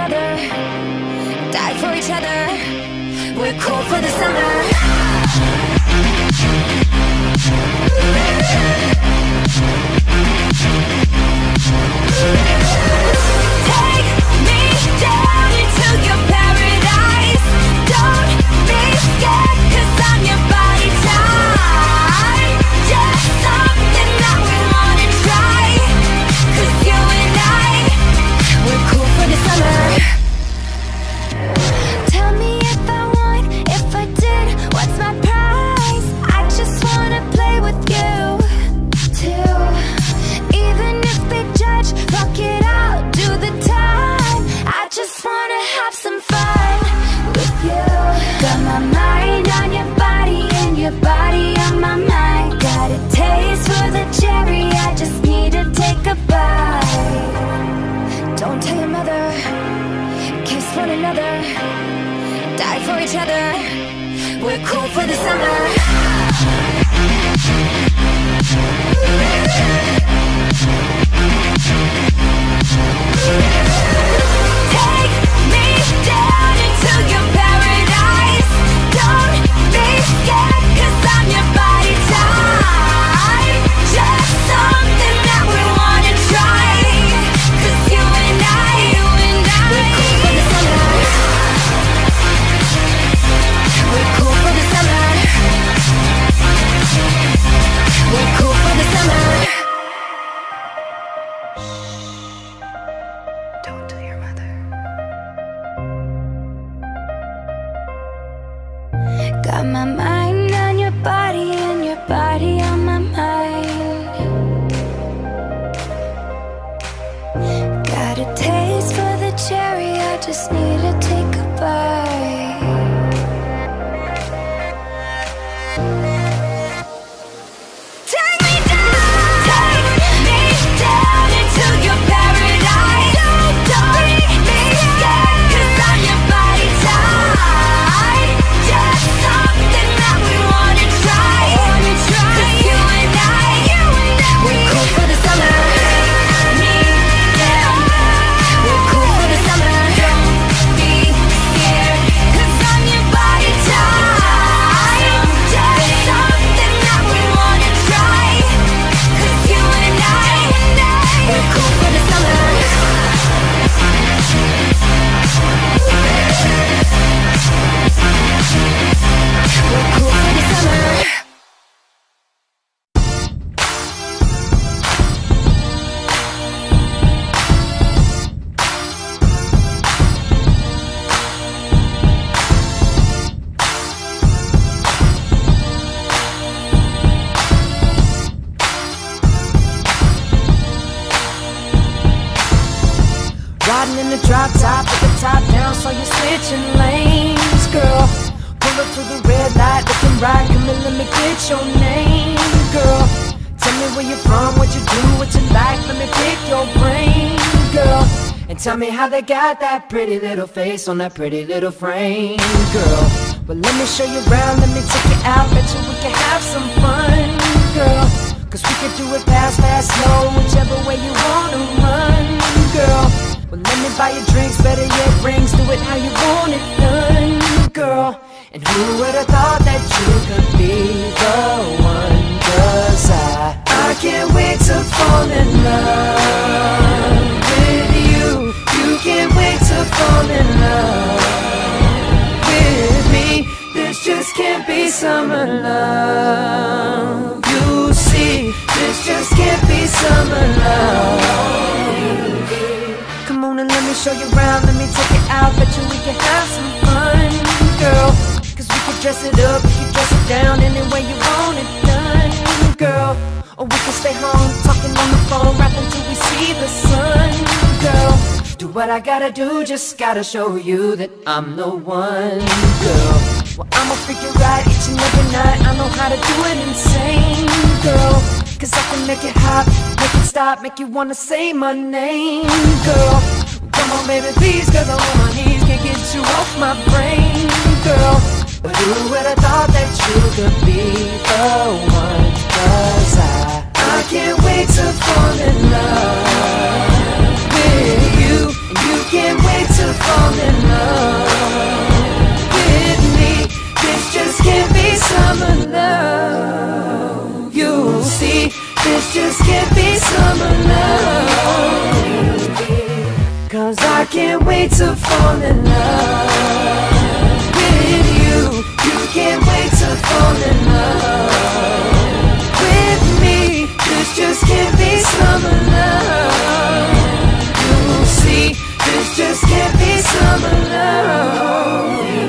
another, die for each other. We're cool for the summer. Take me down into your paradise. Don't be scared, 'cause I'm your body type. Just something that we wanna try, 'cause you and I, we're cool for the summer. Tell me if I won, if I did, what's my prize? I just wanna play with you too. Even if they judge, rock it out, do the time. I just wanna have some fun with you. Got my mind on your body and your body on my mind. Got a taste for the cherry, I just need to take a bite. Don't tell your mother, kiss one another, die for each other. We're cool for the summer. Take me down into your paradise. Don't be scared, 'cause I'm your body type. Just something that we wanna try, 'cause you and I, we're cool for the summer. We're cool for the summer. We're cool for the summer. Don't tell your mother. Got my mind on your body and your body on my mind. Got a taste for the cherry, I just need to take a bite. Take me down into your paradise. Don't be scared, 'cause I'm your body type. Just something that we wanna try, 'cause you and I, we're cool for the summer. Me, yeah, we're cool for the summer. Don't be scared, 'cause I'm your body type. Just something that we wanna try, 'cause you and I, we're cool for the summer. We're cool for the summer. Riding in the drop top with the top down, so you're switching lanes, girl. Pull up to the red light, looking right, come and let me get your name, girl. Tell me where you're from, what you do, what you like, let me pick your brain, girl. And tell me how they got that pretty little face on that pretty little frame, girl. Well, let me show you around, let me take you out, bet you we can have some fun, girl. 'Cause we can do it fast, fast, slow, whichever way you wanna run, girl. Well, let me buy you drinks, better yet rings, do it how you want it done, girl. And who would've thought that you could be the one? 'Cause I can't wait to fall in love with you. You can't wait to fall in love with me. This just can't be summer love. You see, this just can't be summer love. Come on and let me show you around, let me take it out, bet you we can have some fun, girl. 'Cause we can dress it up, we can dress it down, any way you want it done, girl. Or we can stay home, talking on the phone, right until we see the sun, girl. Do what I gotta do, just gotta show you that I'm the one, girl. Well, I'ma figure out each and every night, I know how to do it insane, girl. 'Cause I can make it hot, make it stop, make you wanna say my name, girl. Come on baby please, 'cause I'm on my knees, can't get you off my brain, girl. But who would've thought that you could be the one? 'Cause I can't wait to fall in love with you, and you can't wait to wait to fall in love with you. You can't wait to fall in love with me. This just can't be summer love. You'll see, this just can't be summer love.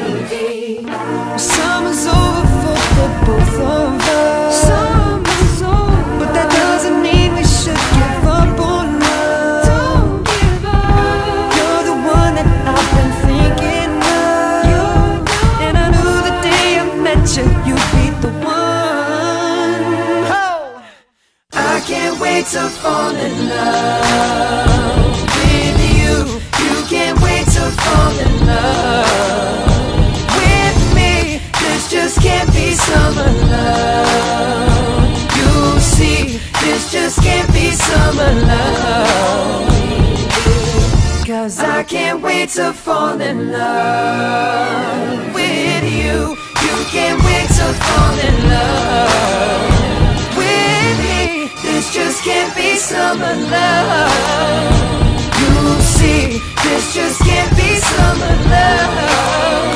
Summer's over for the both of us. Summer's over, but that doesn't mean we should give up on love. Don't give up. You're the one that I've been thinking of, and I knew the day I met you, you'd be the one. Oh, I can't wait to fall in love with you. You can't wait to fall in love with me. This just can't be summer love. You'll see, this just can't be summer love. 'Cause I can't wait to fall in love with you. You can't wait to fall in love with me. This just can't be summer love. You'll see, this just can't be summer love.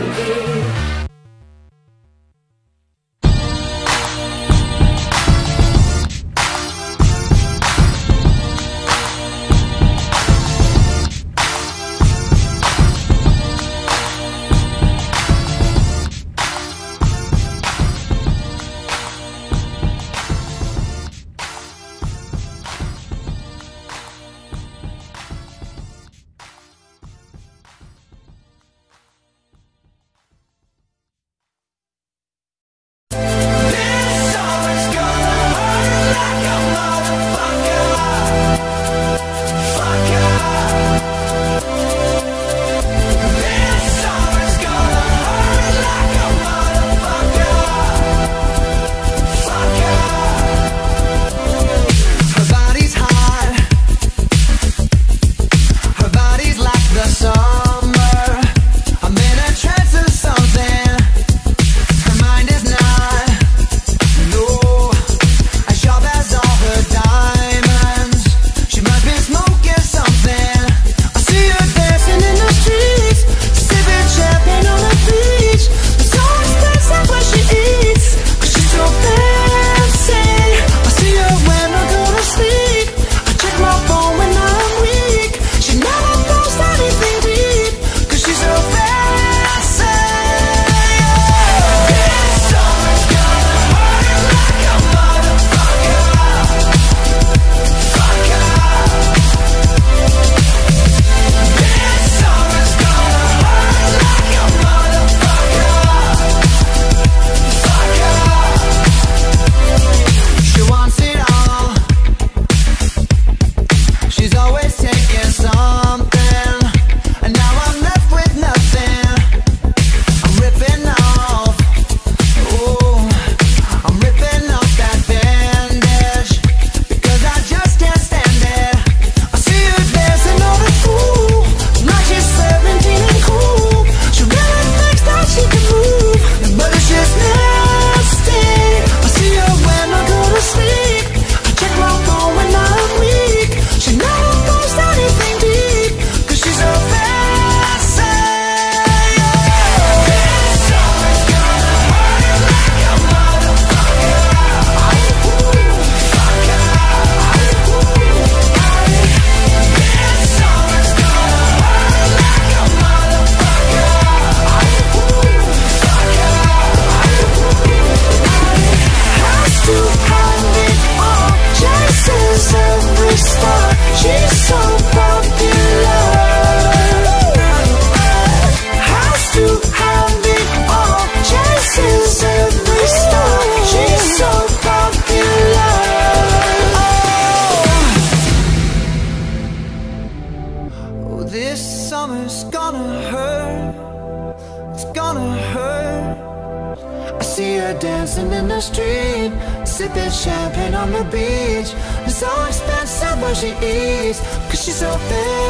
dancing in the street, sipping champagne on the beach. It's so expensive what she eats, 'cause she's so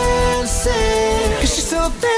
fancy, 'cause she's so fancy.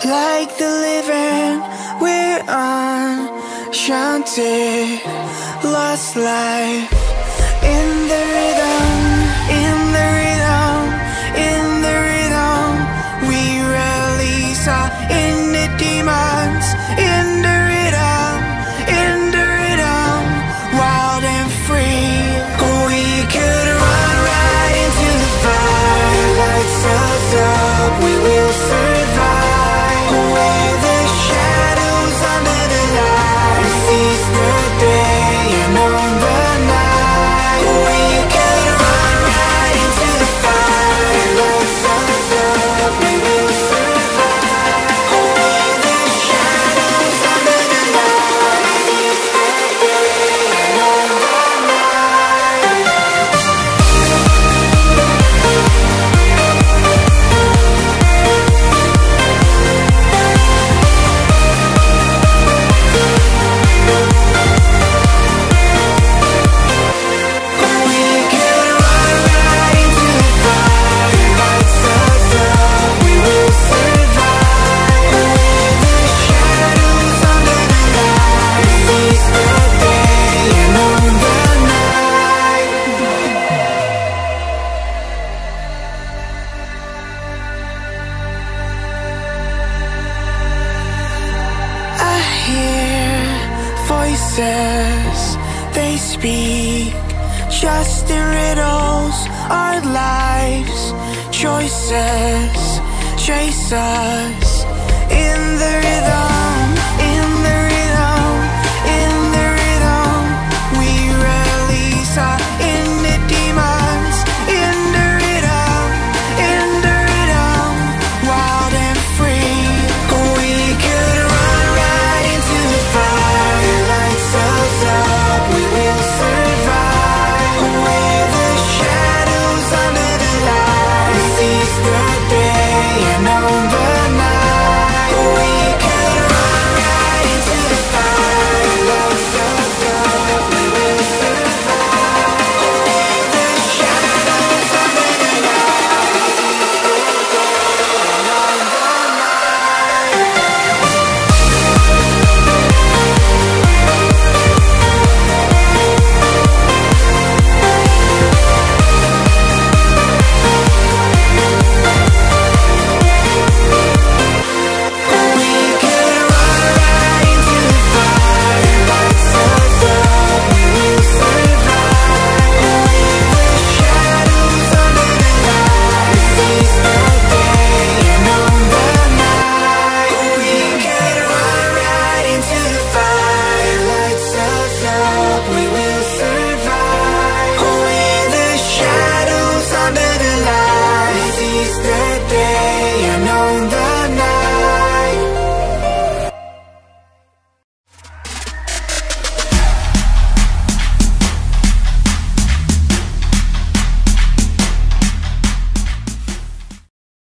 like the living, we're enchanted, lost life in the rhythm, in the rhythm, in the rhythm. We release our inner demons in the rhythm, in the rhythm, wild and free. We could run right into the fire, lights us up, we will survive. Away the shadows under the light, seize the day and own the night. We could run right into the fire, lights us up, we will survive. Away the shadows under the light, seize the day and own the night. We could run right into the fire, lights us up, we will survive. Away the shadows under the light, seize the day and own the night. I hear voices, they speak just in riddles. Our lives, choices, chase us in the rhythm, in the rhythm, in the rhythm. We release our inner demons in the rhythm, in the rhythm, wild and free. We could run right into the fire, lights us up, we will survive. Away the shadows under the light, seize the day and own the night. We could run right into the fire, lights us up, we will survive. Away the shadows under the light, seize the day and own the night. We could run right into the fire, lights us up, we will survive. Away the shadows under the light, seize the day and own the night. We could run right into the fire, lights us up, we will